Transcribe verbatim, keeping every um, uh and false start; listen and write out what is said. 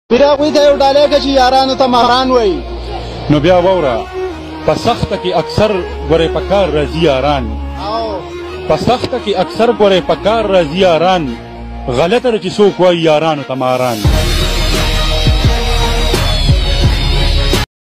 بیا هغوی ته یو ډالۍ که چې یارانو ته مهران وایي. نو بیا واوره، په سخته کې اکثر ګورې په کار راځي یاران. په سخته کې اکثر ګورې په کار راځي یاران. غلطه ده چې څوک وایي یارانو ته مهران.